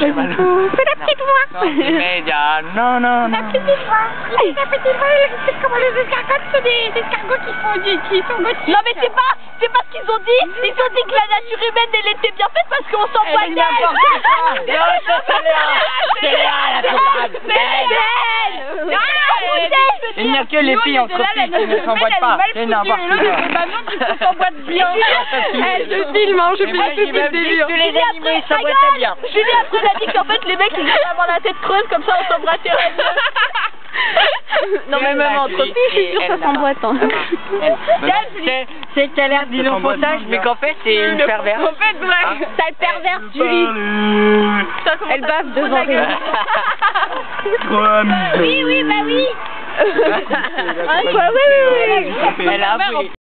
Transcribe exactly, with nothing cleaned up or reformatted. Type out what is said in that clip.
j'ai mal au dos. Fais la petite voix. Non, c'est média. Non, non, non. La petite voix. La petite voix, c'est comment les escargots, c'est des escargots qui font du, qui sont gothiques. Non mais c'est pas, c'est pas ce qu'ils ont dit. Ils ont dit que la nature humaine elle était bien faite parce qu'on s'en voit d'elle. Il n'y a que les filles en copie qui ne s'emboîtent pas. C'est n'importe quoi. Bah non, tu peux s'emboîter bien. Elle se filme, hein, je fais pas tout le délire. Tous les animaux s'emboîtent bien. Julie après elle a dit qu'en fait les mecs ils devaient avoir la tête creuse comme ça on s'embrasserait. Non mais même entre filles, je suis sûre que ça s'emboîte. Hein. C'est qu'elle a l'air d'innocentage, mais qu'en fait c'est une perverse. En fait, ouais. Sale perverse, Julie. Elle bave devant les. Oui, oui, bah oui. Ah, quoi, oui, oui, oui. Elle a appris.